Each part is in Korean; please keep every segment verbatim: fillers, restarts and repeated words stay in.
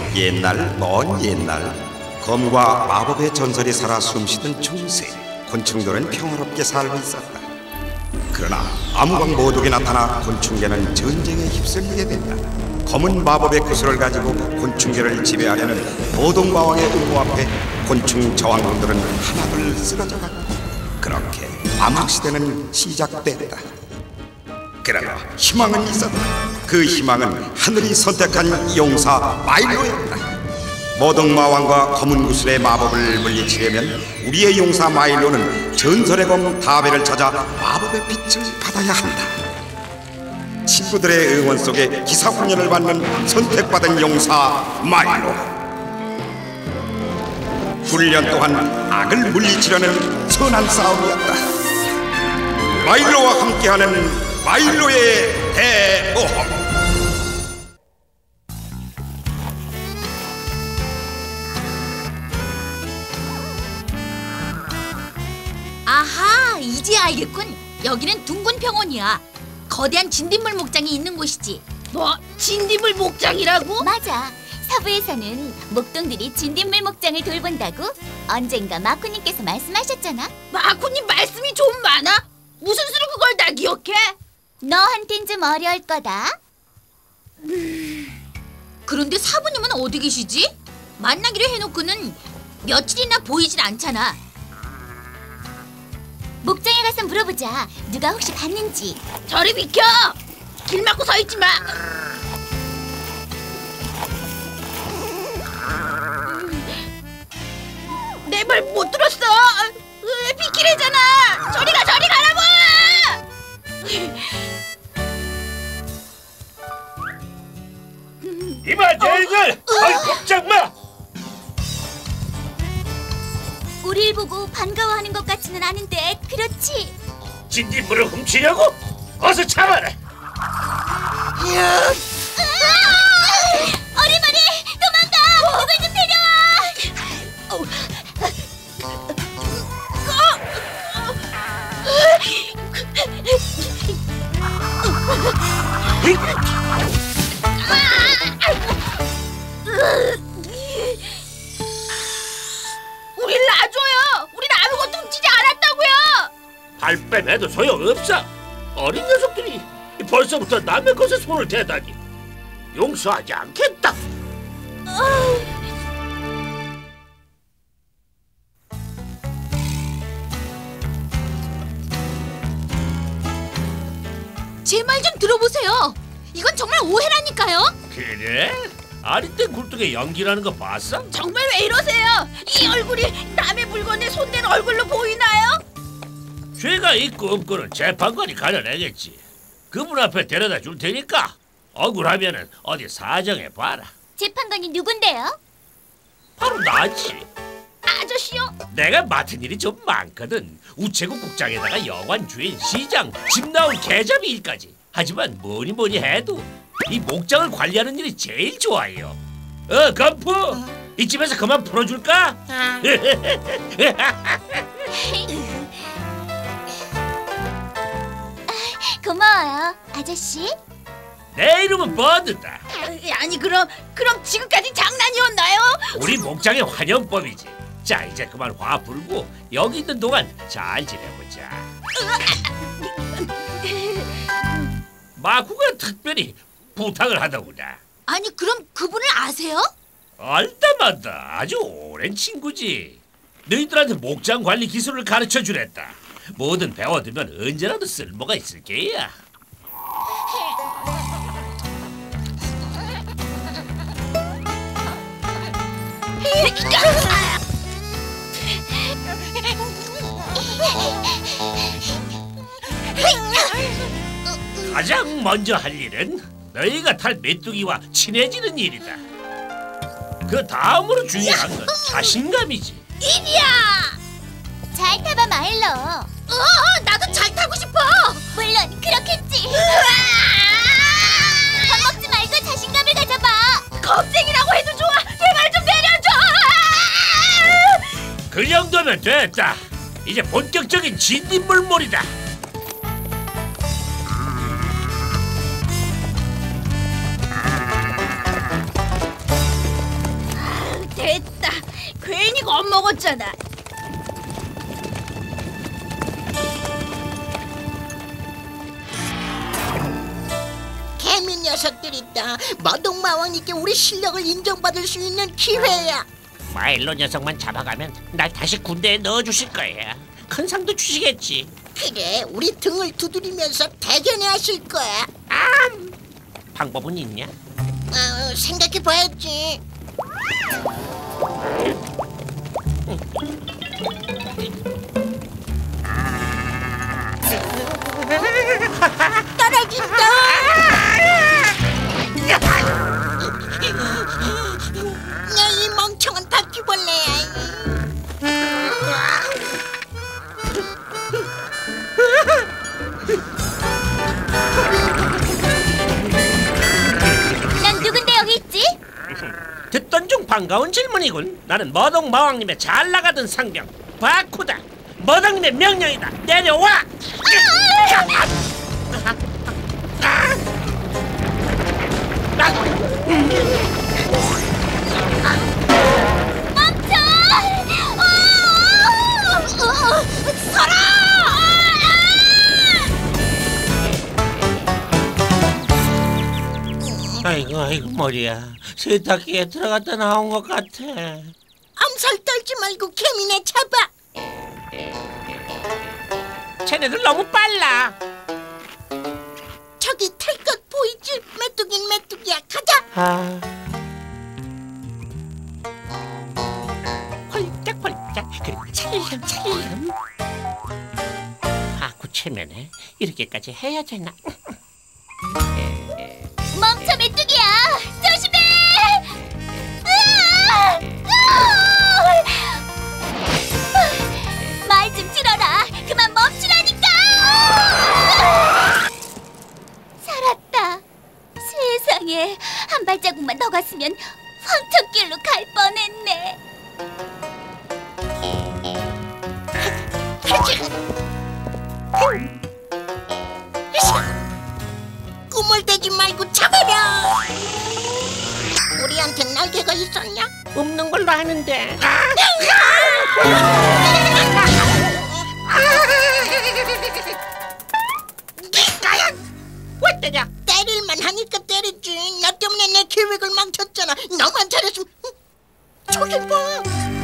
옛날 먼 옛날 검과 마법의 전설이 살아 숨쉬던 중세, 곤충들은 평화롭게 살고 있었다. 그러나 암흑왕 모독이 나타나 곤충계는 전쟁에 휩쓸리게 된다. 검은 마법의 구슬을 가지고 곤충계를 지배하려는 모독마왕의 의무 앞에 곤충 저항군들은 하나둘 쓰러져 갔다. 그렇게 암흑시대는 시작됐다. 그러나 희망은 있었다. 그 희망은 하늘이 선택한 용사 마일로였다. 모독마왕과 검은 구슬의 마법을 물리치려면 우리의 용사 마일로는 전설의 검 다베를 찾아 마법의 빛을 받아야 한다. 친구들의 응원 속에 기사훈련을 받는 선택받은 용사 마일로. 훈련 또한 악을 물리치려는 선한 싸움이었다. 마일로와 함께하는 마일로의 대모험. 아하, 이제 알겠군. 여기는 둥근 평원이야. 거대한 진딧물 목장이 있는 곳이지. 뭐? 진딧물 목장이라고? 맞아. 서부에서는 목동들이 진딧물 목장을 돌본다고 언젠가 마쿠님께서 말씀하셨잖아. 마쿠님 말씀이 좀 많아? 무슨 수로 그걸 다 기억해? 너한텐 좀 어려울 거다. 그런데 사부님은 어디 계시지? 만나기로 해놓고는 며칠이나 보이질 않잖아. 목장에 가서 물어보자. 누가 혹시 봤는지. 저리 비켜! 길 막고 서 있지 마! 내 말 못 들었어! 으, 비키래잖아! 저리 가, 저리 가라고! 이봐, 너희들! 아이, 꼼짝 마! 우릴 보고 반가워하는 것 같지는 않은데, 그렇지? 진딧물을 훔치려고? 어서 잡아라! 어리머리! 도망가! 누굴 좀 데려와! 우릴 놔줘요! 우린 아무것도 훔치지 않았다고요! 발 빼매도 소용없어! 어린 녀석들이 벌써부터 남의 것에 손을 대다니 용서하지 않겠다! 제 말 좀 들어보세요. 이건 정말 오해라니까요. 그래? 아리땡 굴뚝에 연기라는 거 봤어? 정말 왜 이러세요? 이 얼굴이 남의 물건에 손댄 얼굴로 보이나요? 죄가 있고 없고는 재판관이 가려내겠지. 그분 앞에 데려다 줄 테니까 억울하면은 어디 사정해 봐라. 재판관이 누군데요? 바로 나지. 아저씨요? 내가 맡은 일이 좀 많거든. 우체국 국장에다가 여관 주인, 시장, 집 나온 개잡이 일까지. 하지만 뭐니 뭐니 해도 이 목장을 관리하는 일이 제일 좋아요. 어, 건프! 어? 이 집에서 그만 풀어줄까? 아. 고마워요, 아저씨. 내 이름은 버드다. 아니 그럼 그럼 지금까지 장난이었나요? 우리 목장의 환영법이지. 자, 이제 그만 화 풀고 여기 있는 동안 잘 지내보자. 마쿠가 특별히 부탁을 하더구나. 아니, 그럼 그분을 아세요? 알다마다 아주 오랜 친구지. 너희들한테 목장 관리 기술을 가르쳐 주랬다. 뭐든 배워두면 언제라도 쓸모가 있을 게야. 가장 먼저 할 일은 너희가 탈 메뚜기와 친해지는 일이다. 그 다음으로 중요한 건 자신감이지. 이리야! 잘 타봐, 마일로. 어, 나도 잘 타고 싶어! 물론 그렇겠지. 겁먹지 말고 자신감을 가져봐. 겁쟁이라고 해도 좋아! 제발 좀 내려줘! 그 정도면 됐다. 이제 본격적인 진딧물몰이다. 겁먹었잖아. 개미 녀석들이다. 마동마왕님께 우리 실력을 인정받을 수 있는 기회야. 마일로 녀석만 잡아가면 날 다시 군대에 넣어주실 거야. 큰 상도 주시겠지. 그래, 우리 등을 두드리면서 대견해 하실 거야. 방법은 있냐? 어, 생각해봐야지. 떨어진다. 야, 이 멍청한 바퀴벌레야. 넌 누군데 여기 있지? 듣던 중 반가운 질문이군. 나는 머덕 마왕님의 잘 나가던 상병 바쿠다. 머덕님의 명령이다. 내려와. 멈춰! 서라! 아이고 아이고 머리야. 세탁기에 들어갔다 나온 것 같아. 암살 떨지 말고 개미네 잡아. 쟤네들 너무 빨라. 저기 탈 것 보이지? 메뚜긴 메뚜기야. 가자. 아. 펄짝펄짝 그리고 찰름 찰름. 바쿠 체면에 이렇게까지 해야 되나? 멈춰 메뚜기야! 조심해! 말 좀 들어라! 그만 멈추라니까! 살았다. 세상에, 한 발자국만 더 갔으면 황천길로 갈 뻔했네. 꿈을 대지 말고 잡아라. 우리한테 날개가 있었냐? 없는 걸로 아는데. 니가야 왜 때려? 때릴만 하니까 때리지. 나 때문에 내 계획을 망쳤잖아. 너만 잘했으면. 저기 봐.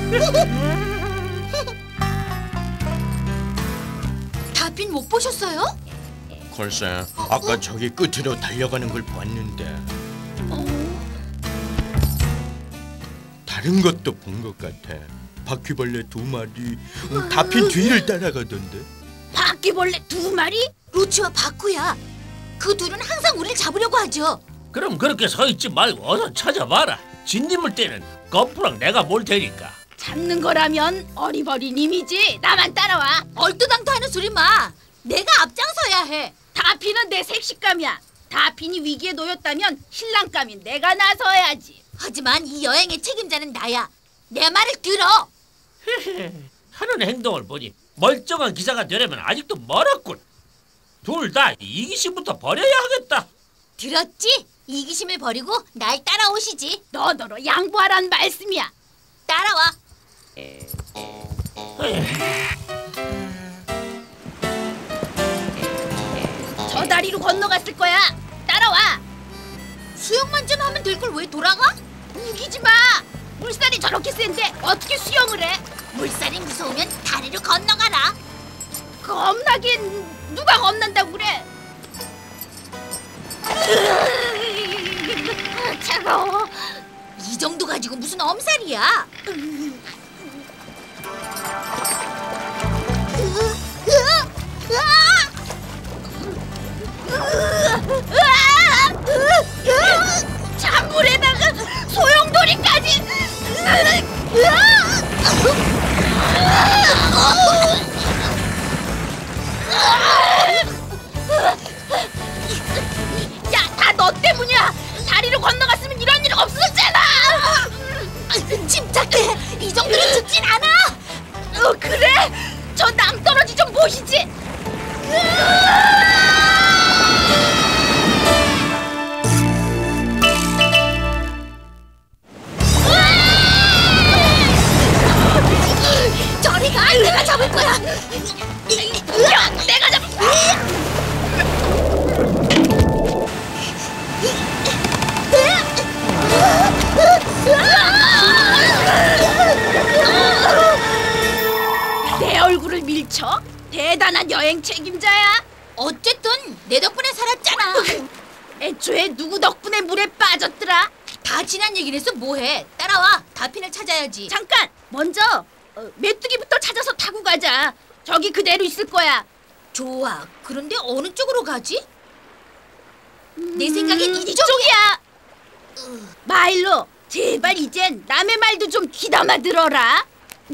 다빈 못 보셨어요? 글쎄, 아까 저기 끝으로 달려가는 걸 봤는데 다른 것도 본 것 같아. 바퀴벌레 두 마리 음, 다핀 뒤를 따라가던데. 바퀴벌레 두 마리? 루치와 바쿠야. 그 둘은 항상 우리를 잡으려고 하죠. 그럼 그렇게 서 있지 말고 어서 찾아봐라. 진님을 때는 거푸랑 내가 몰 테니까. 잡는 거라면 어리버리님이지. 나만 따라와. 얼토당토하는 소리 마. 내가 앞장서야 해. 다피는 내 색식감이야. 다핀이 위기에 놓였다면 신랑감인 내가 나서야지. 하지만 이 여행의 책임자는 나야. 내 말을 들어. 하는 행동을 보니 멀쩡한 기사가 되려면 아직도 멀었군. 둘 다 이기심부터 버려야 하겠다. 들었지? 이기심을 버리고 날 따라오시지. 너더러 양보하란 말씀이야. 따라와. 저 다리로 건너갔을 거야. 따라와. 수영만 좀 하면 될 걸 왜 돌아가? 우기지 마. 물살이 저렇게 센데 어떻게 수영을 해? 물살이 무서우면 다리로 건너가라. 겁나긴 누가 겁난다고 그래? 차가워. 이 정도 가지고 무슨 엄살이야? 찬물에다가 소용돌이까지. 야, 다 너 때문이야. 다리로 건너갔으면 이런 일 없었잖아. 침착해. 이 정도는 죽진 않아. 어, 그래? 저 낭떠러지 좀 보시지. 인생 책임자야. 어쨌든 내 덕분에 살았잖아. 애초에 누구 덕분에 물에 빠졌더라? 다 지난 얘기를 해서 뭐해? 따라와. 다핀을 찾아야지. 잠깐! 먼저 어, 메뚜기부터 찾아서 타고 가자. 저기 그대로 있을 거야. 좋아. 그런데 어느 쪽으로 가지? 내 생각엔 이쪽이야. 이쪽이야. 마일로, 제발 이젠 남의 말도 좀 귀담아 들어라.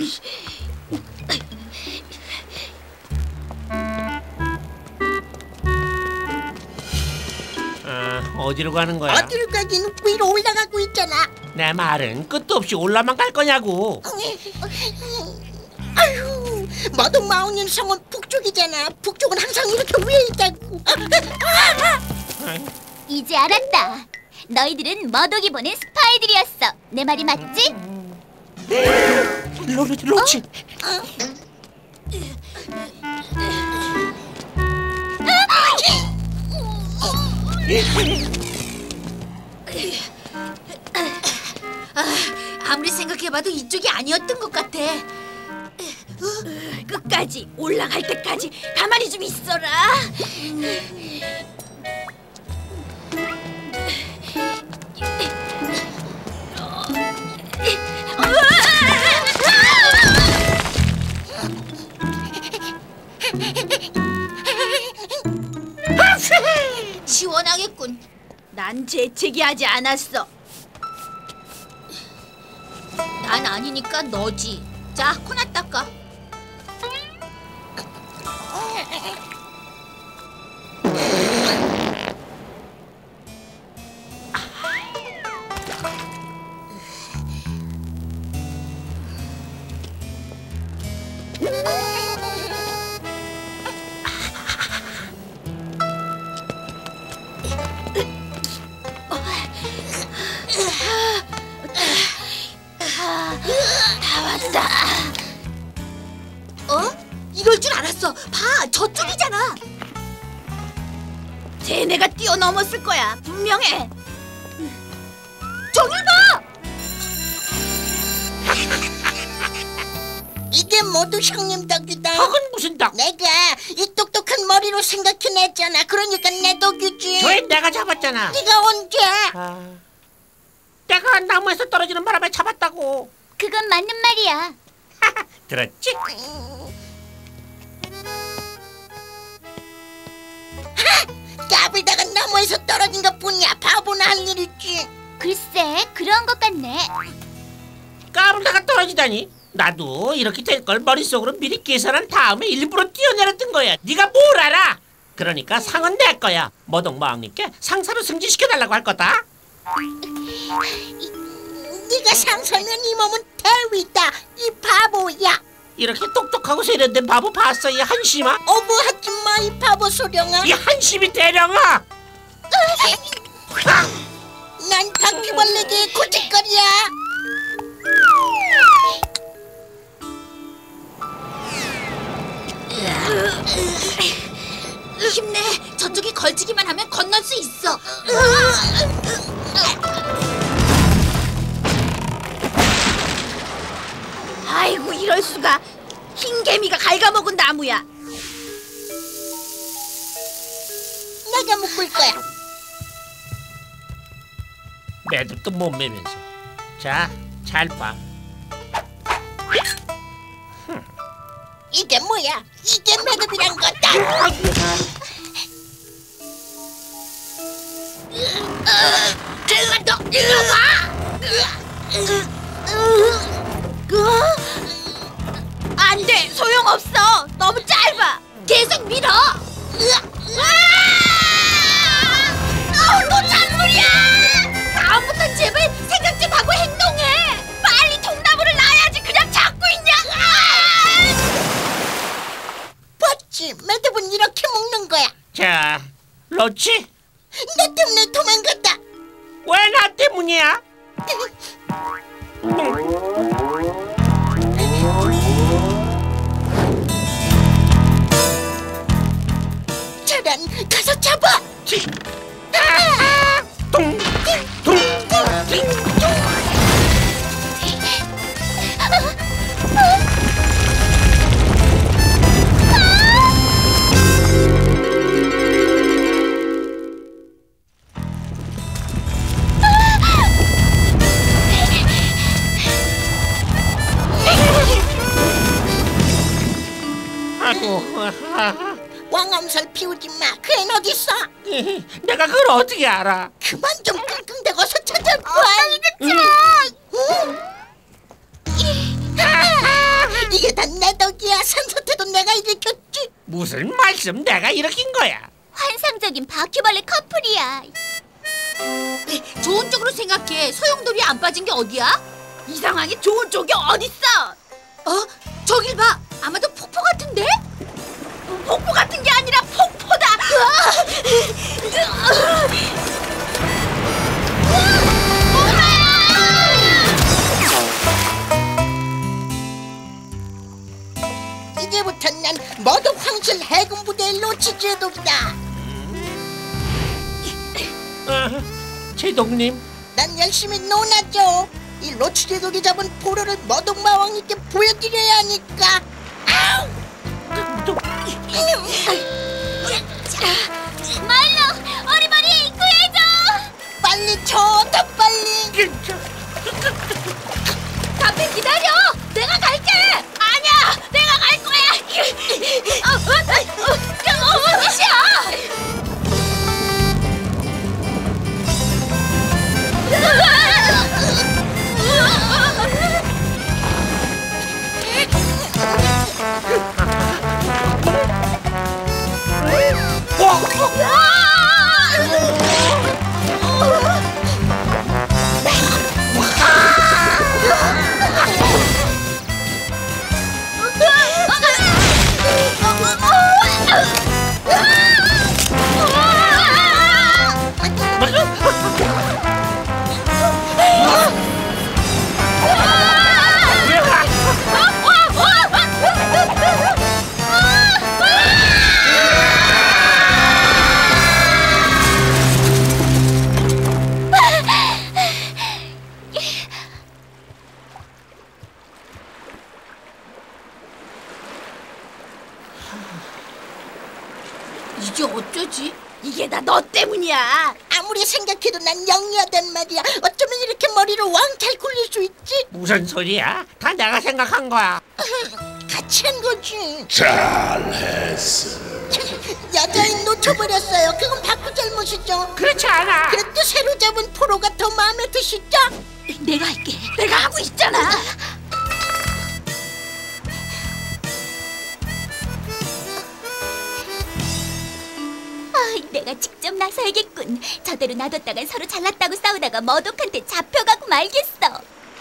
어, 어디로 가는 거야? 어디로 가긴 위로 올라가고 있잖아. 내 말은 끝도 없이 올라만 갈 거냐고. 아유, 머독 마운틴 성은 북쪽이잖아. 북쪽은 항상 이렇게 위에 있다고. 이제 알았다. 너희들은 머독이 보낸 스파이들이었어. 내 말이 맞지? 로, 로치. 아무리 생각해봐도 이쪽이 아니었던 것 같아. 끝까지 올라갈 때까지 가만히 좀 있어라. 시원하겠군. 난 재채기하지 않았어. 난 아니니까 너지. 자, 코나 닦아. 다 왔다. 어? 이럴 줄 알았어. 봐, 저쪽이잖아. 쟤네가 뛰어넘었을 거야. 분명해. 저길 봐. 이게 모두 형님 덕이다. 덕은 무슨 덕? 내가 이 똑똑한 머리로 생각해냈잖아. 그러니까 내 덕이지. 저애 내가 잡았잖아. 네가 언제? 아, 내가 나무에서 떨어지는 바람에 잡았다고. 그건 맞는 말이야. 들었지? 까불다가 나무에서 떨어진 것 뿐이야. 바보나 할 일 있지. 글쎄, 그런 것 같네. 까불다가 떨어지다니. 나도 이렇게 될 걸 머릿속으로 미리 계산한 다음에 일부러 뛰어내렸던 거야. 네가 뭘 알아? 그러니까 상은 내 거야. 머독 마왕님께 상사로 승진시켜달라고 할 거다. 네가 상사면 이 몸은 대위다. 이 바보야. 이렇게 똑똑하고 세련된 바보 봤어, 이 한심아? 어부하지 마, 이 바보 소령아. 이 한심이 대령아! 난 바퀴벌레계의 고집거리야. 힘내. 저쪽이 걸치기만 하면 건널 수 있어. 아이고, 이럴 수가. 흰개미가 갉아먹은 나무야. 내가 묶을 거야. 매듭도 못 매면서. 자, 잘 봐. 이게 뭐야? 이게 매듭이란 거다. 제가 너 일로 와. 안 돼, 소용없어. 너무 짧아. 계속 밀어. 너무 잔물이야. 다음부터 제발 생각 좀 하고 행동해. 빨리 통나무를 놔야지. 그냥 잡고 있냐? 봤지? 매듭은 이렇게 묶는 거야. 자, 로치? 너 때문에 도망갔다. 왜 나 때문이야? 저런, 가서 잡아. 동, 동, 동. 하지 마. 그 애는 어디 있어? 내가 그걸 어떻게 알아? 그만 좀 끙끙대고 어서 찾아. 빨리 좀. 이게 다 내 덕이야. 산사태도 내가 일으켰지. 무슨 말씀 내가 일으킨 거야? 환상적인 바퀴벌레 커플이야. 좋은 쪽으로 생각해. 소용돌이 안 빠진 게 어디야? 이상하게 좋은 쪽이 어딨어? 어? 저길 봐. 아마도 폭포 같은데? 폭포 같은 게 아니라 폭포다. 이제부터 난 모두 황실 해군 부대의 로치 제독이다. 어, 제독님, 난 열심히 논하죠. 이 로치 제독이 잡은 포로를 머독마왕님께 보여드려야 하니까. 아우! 말로 어리버리 구해줘. 빨리 쳐, 더 빨리. 담배 기다려. 내가 갈게. 아니야, 내가 갈 거야. 어, 어, 어, 어, 어, 짓이야. 이게 어쩌지? 이게 다 너 때문이야. 아무리 생각해도 난 영리하단 말이야. 어쩌면 이렇게 머리를 왕창 굴릴 수 있지? 무슨 소리야? 다 내가 생각한 거야. 같이 한 거지. 잘했어. 여자인 놓쳐버렸어요. 그건 바꾸 잘못이죠. 그렇지 않아. 그래도 새로 잡은 포로가 더 마음에 드시죠? 내가 할게. 내가 하고 있잖아. 아, 내가 직접 나서야겠군. 저대로 놔뒀다간 서로 잘났다고 싸우다가 머독한테 잡혀가고 말겠어.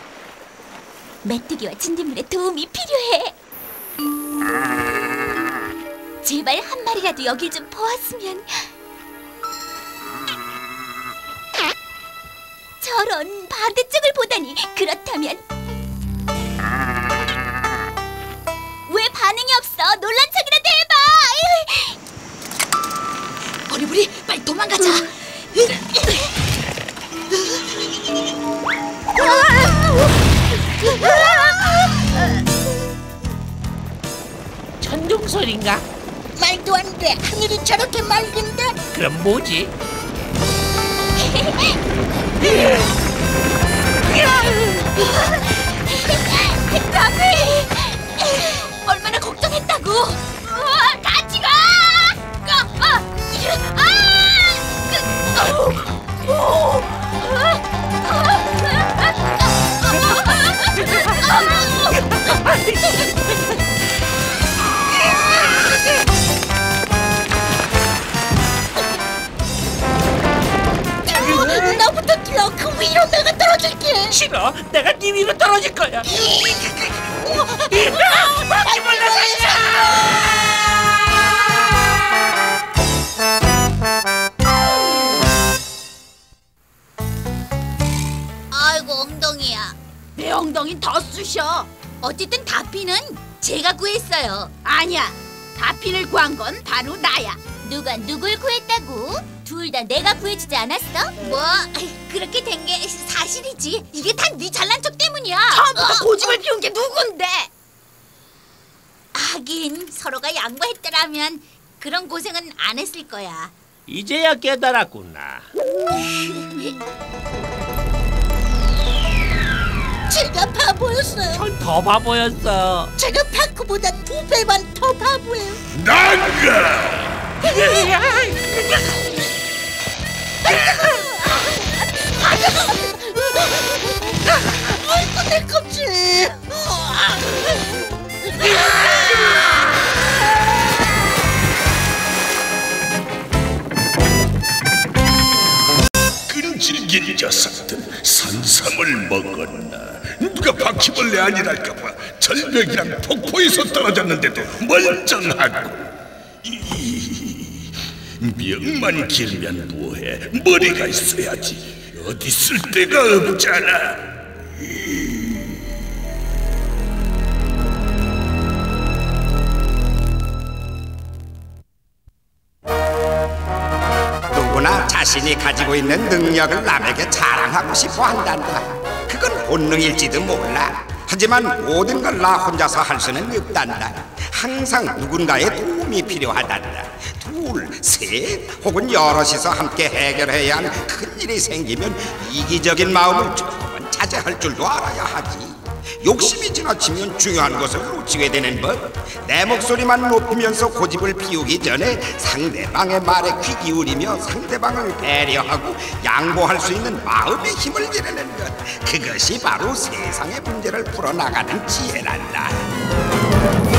메뚜기와 진딧물의 도움이 필요해. 제발 한 마리라도 여길 좀 보았으면. 저런, 반대쪽을 보다니. 그렇다면 왜 반응이 없어? 놀란 척이라도 해봐. 어리부리, 빨리 도망가자. 천둥 소린가? 말도 안 돼. 하늘이 저렇게 맑은데? 그럼 뭐지? 라비! 얼마나 걱정했다고. 우와, 같이 가! 아, 아, 아, 그, 어, 오, 아, 나부터 뛰어. 그 위로 내가 떨어질게. 싫어. 내가 네 위로 떨어질 거야. 바퀴벌레 살려! 아이고, 엉덩이야. 내 엉덩이 더 쑤셔. 어쨌든 다피는 제가 구했어요. 아니야, 다피를 구한 건 바로 나야. 누가 누굴 구했다고? 둘 다 내가 구해주지 않았어? 뭐 그렇게 된 게 사실이지. 이게 다 네 잘난 척 때문이야. 처음부터 어, 고집을 피운 게 누군데? 하긴 서로가 양보했더라면 그런 고생은 안 했을 거야. 이제야 깨달았구나. 제가 바보였어요. 전 더 바보였어. 제가 파크보다 두 배 반 더 바보예요. 난가 아이고 내 껍질. 끈질긴 녀석들 산삼을 먹었나? 누가 바퀴벌레 아니랄까봐 절벽이랑 폭포에서 떨어졌는데도 멀쩡하고. 이, 명만 길면 뭐해? 머리가 있어야지. 어디 쓸 데가 없잖아. 누구나 자신이 가지고 있는 능력을 남에게 자랑하고 싶어 한단다. 그건 본능일지도 몰라. 하지만 모든 걸 나 혼자서 할 수는 없단다. 항상 누군가의 도움이 필요하단다. 둘, 셋 혹은 여럿이서 함께 해결해야 하는 큰 일이 생기면 이기적인 마음을 조금은 자제할 줄도 알아야 하지. 욕심이 지나치면 중요한 것을 놓치게 되는 법. 내 목소리만 높이면서 고집을 피우기 전에 상대방의 말에 귀 기울이며 상대방을 배려하고 양보할 수 있는 마음의 힘을 기르는 것. 그것이 바로 세상의 문제를 풀어나가는 지혜란다.